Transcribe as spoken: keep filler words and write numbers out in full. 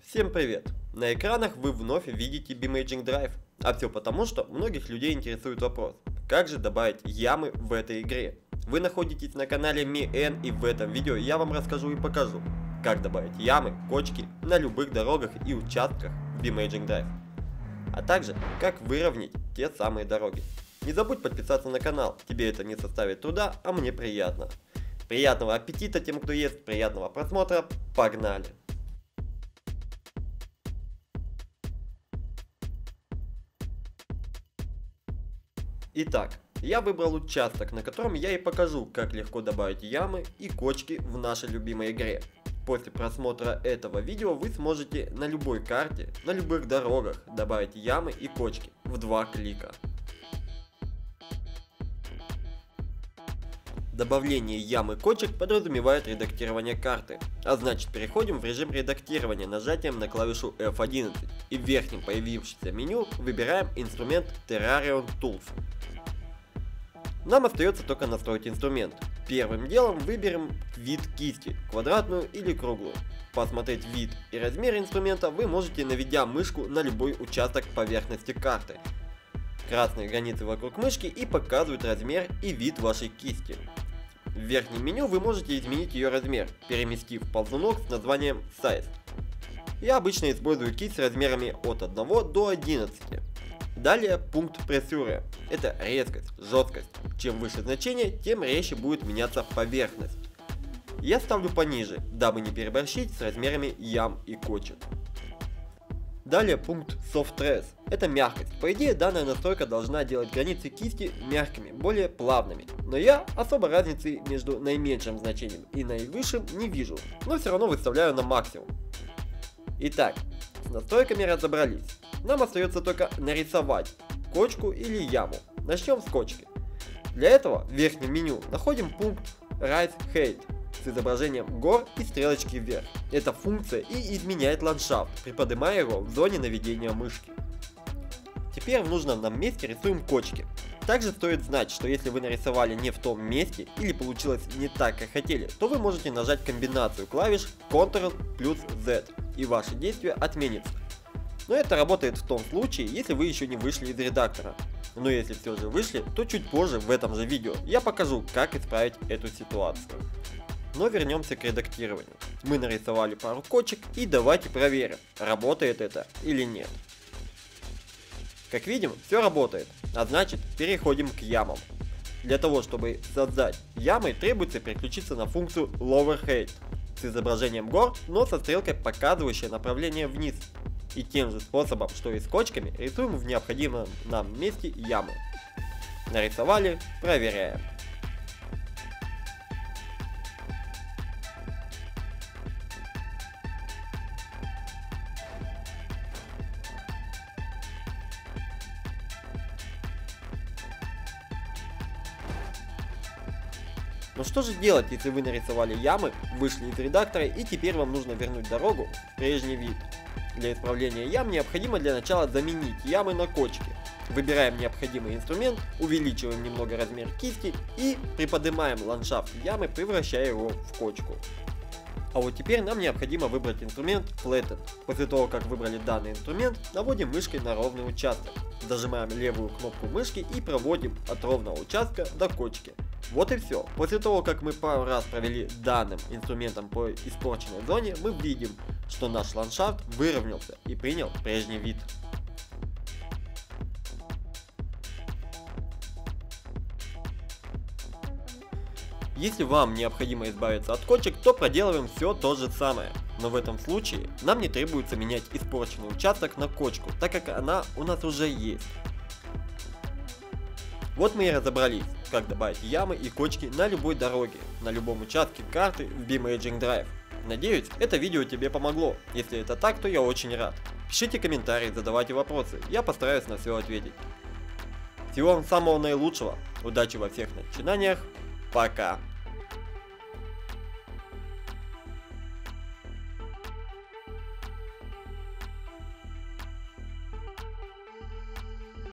Всем привет! На экранах вы вновь видите BeamAging Drive. А все потому, что многих людей интересует вопрос, как же добавить ямы в этой игре. Вы находитесь на канале MiN, и в этом видео я вам расскажу и покажу, как добавить ямы, кочки на любых дорогах и участках в BeamAging Drive. А также, как выровнять те самые дороги. Не забудь подписаться на канал, тебе это не составит труда, а мне приятно. Приятного аппетита тем, кто ест, приятного просмотра, погнали! Итак, я выбрал участок, на котором я и покажу, как легко добавить ямы и кочки в нашей любимой игре. После просмотра этого видео вы сможете на любой карте, на любых дорогах добавить ямы и кочки в два клика. Добавление ям и кочек подразумевает редактирование карты, а значит переходим в режим редактирования нажатием на клавишу эф одиннадцать и в верхнем появившемся меню выбираем инструмент Terrarion Tools. Нам остается только настроить инструмент. Первым делом выберем вид кисти, квадратную или круглую. Посмотреть вид и размер инструмента вы можете, наведя мышку на любой участок поверхности карты. Красные границы вокруг мышки и показывают размер и вид вашей кисти. В верхнем меню вы можете изменить ее размер, переместив ползунок с названием Size. Я обычно использую кисть с размерами от одного до одиннадцати. Далее пункт прессуры. Это резкость, жесткость. Чем выше значение, тем резче будет меняться поверхность. Я ставлю пониже, дабы не переборщить с размерами ям и кочек. Далее пункт Softress. Это мягкость. По идее, данная настройка должна делать границы кисти мягкими, более плавными. Но я особо разницы между наименьшим значением и наивысшим не вижу, но все равно выставляю на максимум. Итак, с настройками разобрались. Нам остается только нарисовать кочку или яму. Начнем с кочки. Для этого в верхнем меню находим пункт Rise Height с изображением гор и стрелочки вверх. Эта функция и изменяет ландшафт, приподнимая его в зоне наведения мышки. Теперь в нужном нам месте рисуем кочки. Также стоит знать, что если вы нарисовали не в том месте или получилось не так, как хотели, то вы можете нажать комбинацию клавиш контрол плюс зет и ваше действие отменится. Но это работает в том случае, если вы еще не вышли из редактора. Но если все же вышли, то чуть позже в этом же видео я покажу, как исправить эту ситуацию. Но вернемся к редактированию. Мы нарисовали пару кочек и давайте проверим, работает это или нет. Как видим, все работает, а значит переходим к ямам. Для того, чтобы создать ямы, требуется переключиться на функцию Lower Height с изображением гор, но со стрелкой, показывающей направление вниз. И тем же способом, что и с кочками, рисуем в необходимом нам месте ямы. Нарисовали, проверяем. Но что же делать, если вы нарисовали ямы, вышли из редактора и теперь вам нужно вернуть дорогу в прежний вид? Для исправления ям необходимо для начала заменить ямы на кочки. Выбираем необходимый инструмент, увеличиваем немного размер кисти и приподнимаем ландшафт ямы, превращая его в кочку. А вот теперь нам необходимо выбрать инструмент Flatten. После того, как выбрали данный инструмент, наводим мышкой на ровный участок. Зажимаем левую кнопку мышки и проводим от ровного участка до кочки. Вот и все. После того, как мы пару раз провели данным инструментом по испорченной зоне, мы видим, что наш ландшафт выровнялся и принял прежний вид. Если вам необходимо избавиться от кочек, то проделываем все то же самое. Но в этом случае нам не требуется менять испорченный участок на кочку, так как она у нас уже есть. Вот мы и разобрались, как добавить ямы и кочки на любой дороге, на любом участке карты в BeamAging Drive. Надеюсь, это видео тебе помогло. Если это так, то я очень рад. Пишите комментарии, задавайте вопросы, я постараюсь на все ответить. Всего вам самого наилучшего, удачи во всех начинаниях, пока!